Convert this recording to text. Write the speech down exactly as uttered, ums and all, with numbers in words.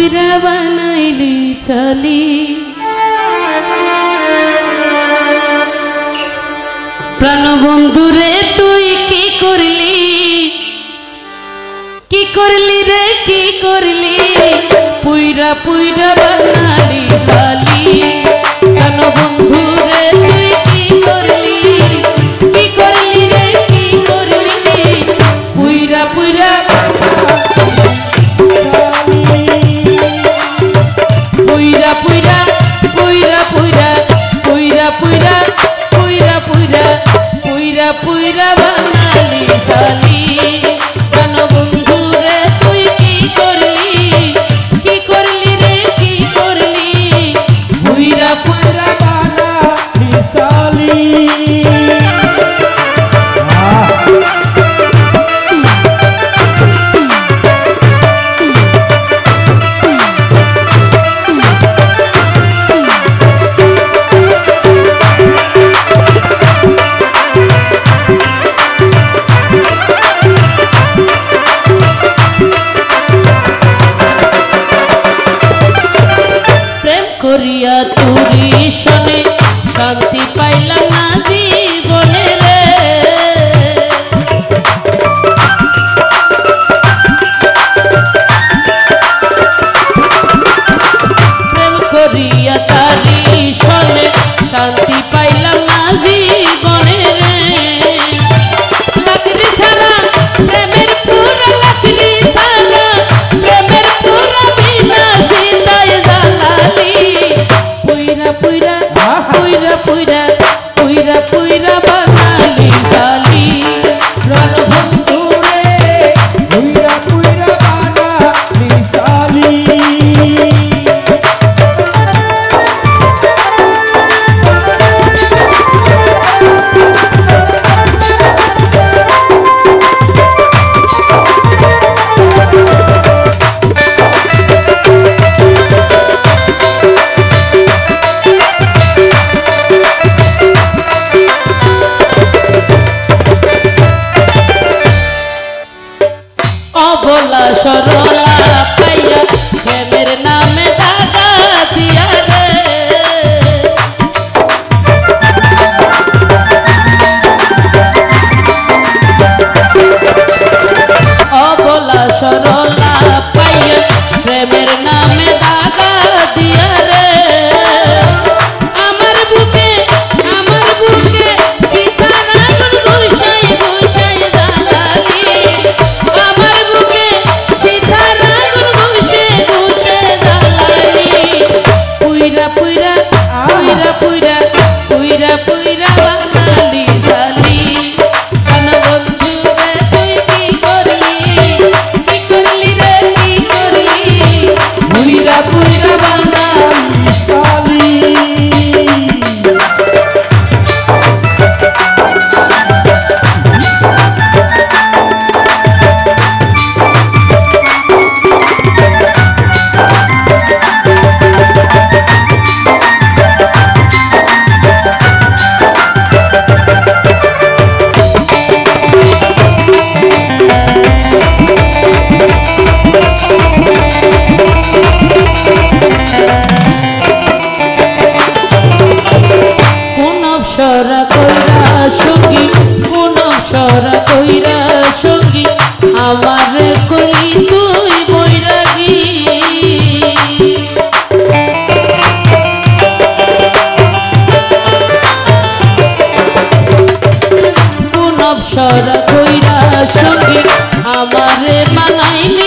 পুইরা বানাইলি চালি প্রাণ বন্ধুরে তুই কি করলি কি করলি রে কি করলি পুইরা পুইরা বানালি চালি প্রাণ বন্ধুরে তুই কি করলি কি করলি রে কি করলি পুইরা পুইরা পুইরা পুইরা পুইরা পুইরা পুইরা পুইরা পুইরা পুইরা পুইরা পুইরা বানালি চালি প্রাণ বন্ধুরে তুই কি করলি কি করলি রে কি করলি পুইরা পুইরা বানালি চালি করিয়া তুরি শোনে শান্তি পাইলাম না জীবনে রে প্রেম করিয়া তারি শোনে শান্তি পাইলাম না জীবনে রে লাকড়ি ছাড়া প্রেমের পুরা লাকড়ি ছাড়া প্রেমের পুরা বিনা সীতায় জ্বালালি পুইরা পুইরা পুইরা পুইরা পুইরা পুইরা বানালি চালি প্রাণ বন্ধুরে পুইরা পুইরা বানালি চালি অবলা সরলা পাইয়া প্রেমের নামে দাগা দিয়া রে অবলা সরলা পাইয়া প্রেমের নামে দাগা দিয়া রে আমার বুকে আমার বুকে সীতার আগুন ঘুষাই ঘুষাই জ্বালালি আমার বুকে সীতার আগুন ঘুষে ঘুষে জ্বালালি পুইরা পুইরা পুইরা পুইরা পুইরা পুইরা বানালি চালি প্রাণ বন্ধুরে তুই কি করলি কি করলি রে কি করলি পুইরা পুইরা বানালি চালি অপসরা কইরা সঙ্গী কোন অপসরা কইরা সঙ্গী আমার করি তুই বৈরাগী কোন অপসরা কইরা সঙ্গী আমারে বানাইল